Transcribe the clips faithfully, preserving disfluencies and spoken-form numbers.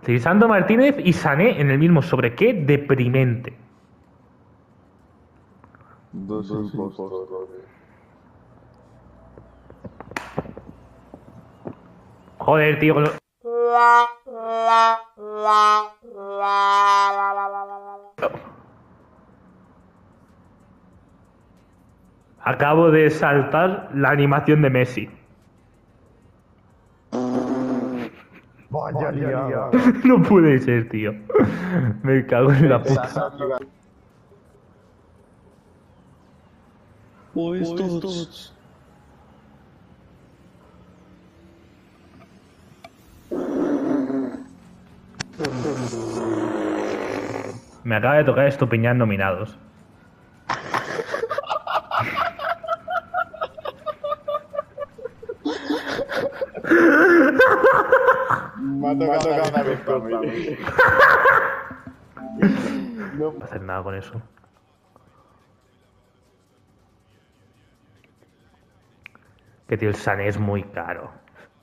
Lisandro Martínez y Sané en el mismo sobre. Qué deprimente. Dos impostores. Joder, tío. Con lo... Acabo de saltar la animación de Messi. Vaya liada. No puede ser, tío. Me cago en la puta. Pues todos. Me acaba de tocar Estupiñán nominados. Me ha tocado una vez conmigo. No puedo hacer nada con eso. Que tío, el Sané es muy caro.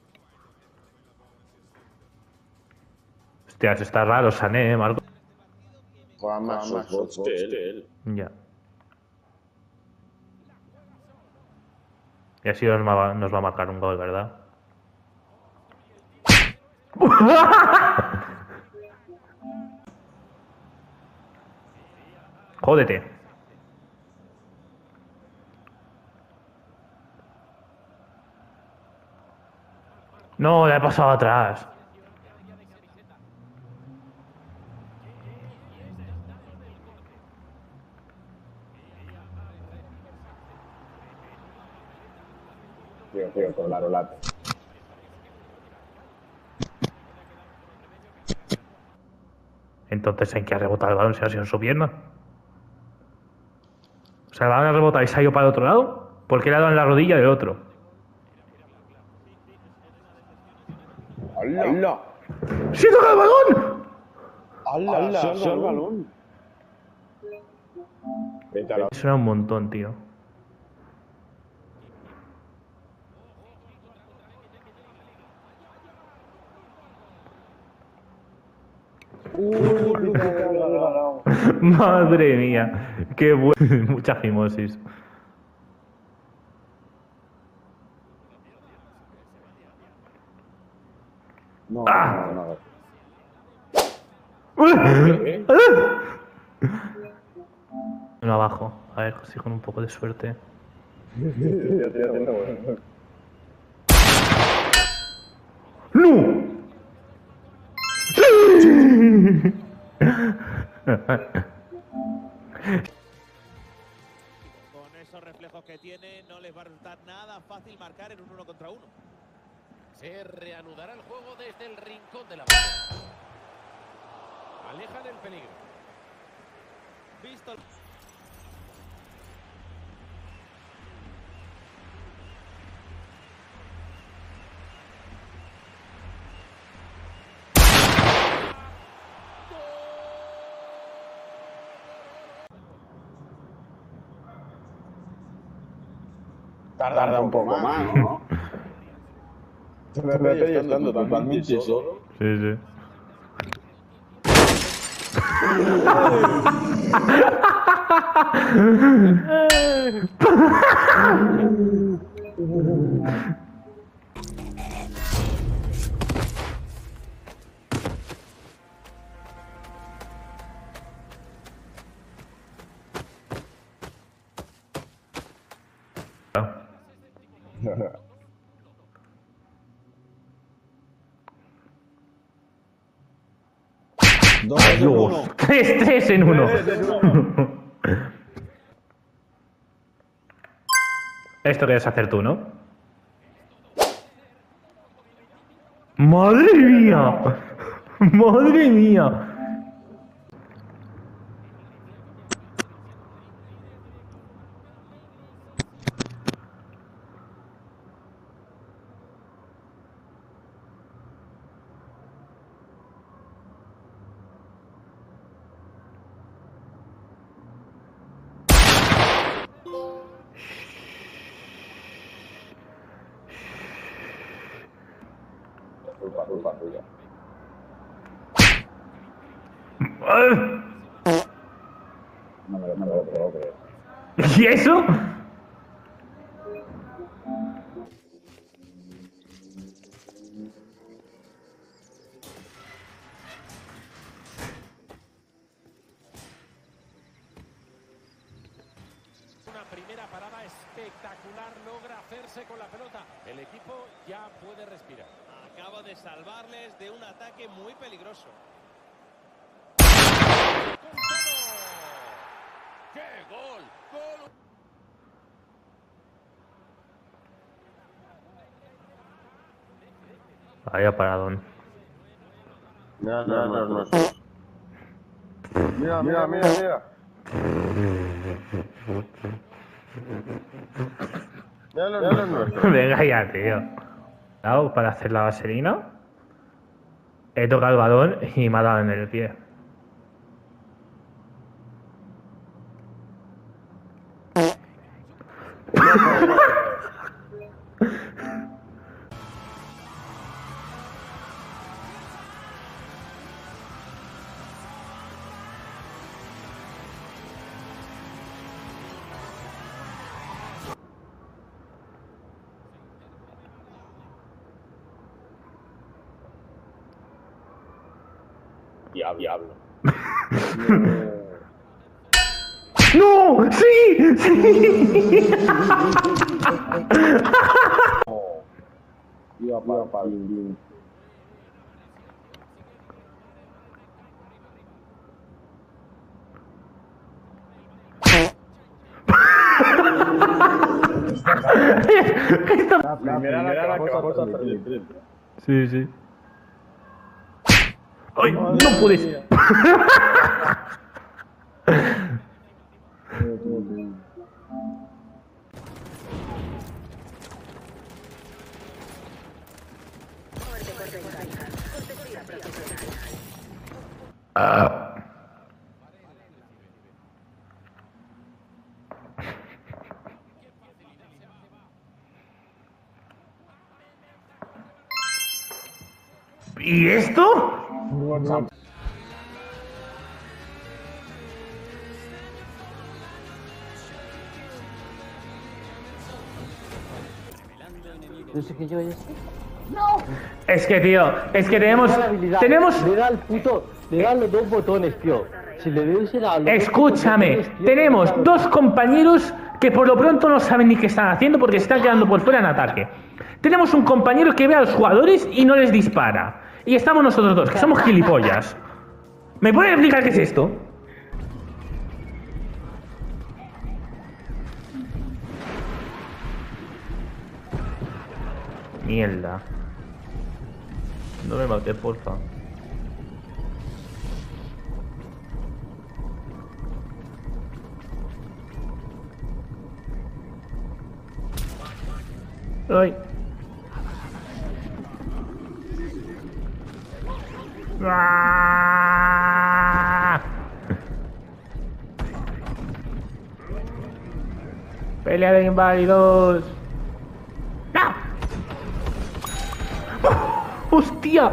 Hostias, está raro Sané, ¿eh, Marco? Juega más bots que él. Ya. Y así nos va, nos va a marcar un gol, ¿verdad? Jódete. No, le he pasado atrás. Tío, tío, con la rolata. Entonces, ¿en qué ha rebotado el balón? ¿Se ha sido en su pierna? O sea, el balón ha rebotado y se ha ido para el otro lado. ¿Por qué le ha dado en la rodilla del otro? ¡Hala! ¡Sí toca el balón! ¡Hala! ¡Se ha el balón! Vete a la... Eso era un montón, tío. ¡Uy! Madre mía. Qué bueno. Mucha fimosis. No, ¡Ah! no, no. Uno abajo. A ver si con un poco de suerte. ¡No! Con esos reflejos que tiene, no les va a resultar nada fácil marcar en un uno contra uno. Se reanudará el juego desde el rincón de la banda. Alejan el peligro. Visto el... Tarda un poco más, ¿no? Se me ve ya estando totalmente solo. Sí, sí. Dios. Tres, tres en uno. Esto quieres hacer tú, ¿no? ¡Madre mía! ¡Madre mía! Culpa, culpa tuya. No me, no me lo puedo creer. ¿Y eso? Una primera parada espectacular, logra hacerse con la pelota. El equipo ya puede respirar. Acaba de salvarles de un ataque muy peligroso. ¡Con todo! ¡Qué gol! ¡Gol! Vaya paradón. No, no, no, no. Mira, mira, mira, mira. Mira lo nuestro. Venga ya, tío. Claro, para hacer la vaselina. He tocado el balón y me ha dado en el pie. Diablo, diablo. ¡No! ¡Sí! ¡Sí! Iba para, para el La primera la que vamos a perder. Sí, sí. ¡Ay! ¡No puedes! Ah. ¿Y esto? No sé qué yo es. Es que, tío, es que tenemos... Tenemos... Le da al puto. Le dan los dos botones, tío. Si le doy ese a los Escúchame, dos botones, tío, tenemos claro. dos compañeros que por lo pronto no saben ni qué están haciendo porque se están quedando por fuera en ataque. Tenemos un compañero que ve a los jugadores y no les dispara. Y estamos nosotros dos, que somos gilipollas. ¿Me puedes explicar qué es esto? Mierda. No me mates, porfa. Ay. ¡Ah! Pelea de inválidos. ¡No! ¡Oh! ¡Hostia!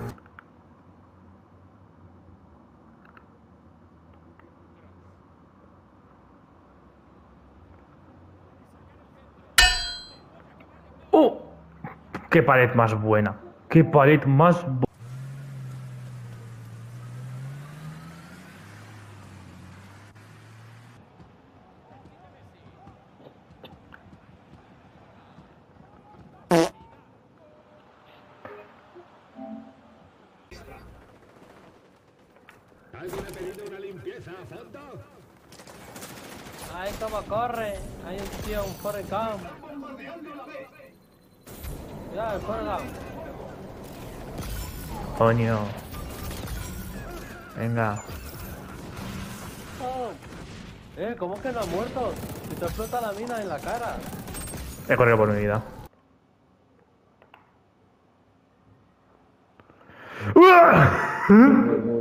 ¡Oh! ¡Qué pared más buena! ¡Qué pared más buena! ¿Alguien ha pedido una limpieza a fondo? Ay, cómo corre. Hay un tío, un Forrest Gump. Mira, el Forrest Gump. Coño. Venga. Oh. Eh, ¿cómo que no ha muerto? Si te explota la mina en la cara. He corrido por mi vida. ¡Uah!